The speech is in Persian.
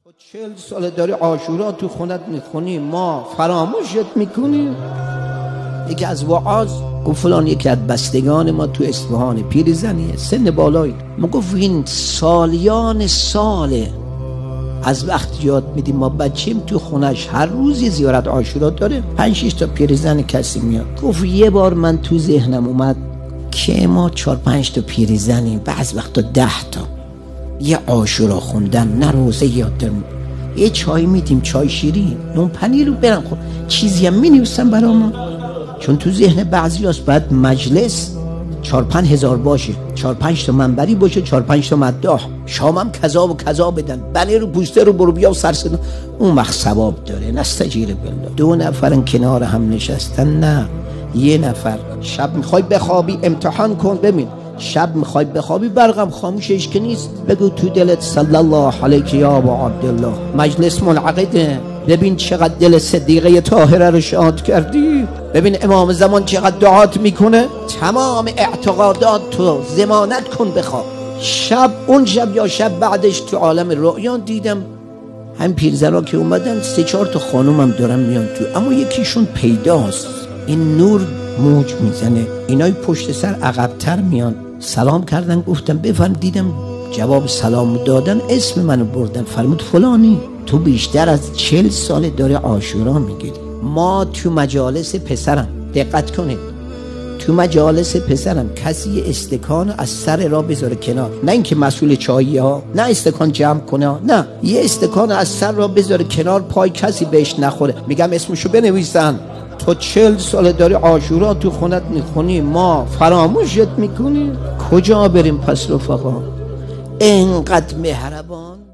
40 سال داری عاشورا تو خونت میخونی، ما فراموشت میکنی. یکی از وعاظ گفت فلان یکی از بستگان ما تو اصفهان پیرزنیه، سن بالایی، ما گفت این سالیان ساله از وقت یاد میدیم ما بچیم تو خونش هر روز یه زیارت عاشورا داره، 5-6 تا پیرزن کسی میاد. گفت یه بار من تو ذهنم اومد که ما 4-5 تا پیرزنیم، بعض وقتا 10 تا یه عاشورا خوندن نه روزه یاد دارم، یه چای میدیم، چای شیرین، نون پنیر رو برم خب چیزی هم می-نویسم برام، چون تو ذهن بعضی هست باید مجلس 4-5 هزار باشه، 4-5 تا منبری باشه، 4-5 تا مداح، شامم کذا و کذا بدن، بله رو پوسته رو برو بیا و سرسدن، اون وقت ثواب داره. نستجیر بالله. 2 نفرن کنار هم نشستن، نه یه نفر شب میخوای بخوابی امتحان کن ببین، شب میخوای بخوابی برقم خاموشش که نیست، بگو تو دلت صلی الله علیک یا ابا عبدالله، مجلس منعقده، ببین چقدر دل صدیقه طاهره رو شاد کردی، ببین امام زمان چقدر دعات میکنه، تمام اعتقادات تو ضمانت کن بخواب. شب اون شب یا شب بعدش تو عالم رؤیان دیدم هم پیرزنا که اومدن 3-4 تا خانوم هم دارن میان تو، اما یکیشون پیداست، این نور موج میزنه، اینای پشت سر عقب‌تر میان، سلام کردن، گفتم بفرم، دیدم جواب سلام دادن، اسم منو بردن، فرمود فلانی تو بیشتر از 40 سال داره عاشورا میگیری. ما تو مجالس پسرم دقت کنید، تو مجالس پسرم کسی یه استکان از سر را بذاره کنار، نه اینکه مسئول چایی ها، نه استکان جمع کنه، نه یه استکان از سر را بذاره کنار، پای کسی بهش نخوره، میگم اسمشو بنویسن. تو 40 سال داری عاشورا تو خونت میخونی، ما فراموشت میکنی. کجا بریم پس رفقا؟ اینقدر مهربان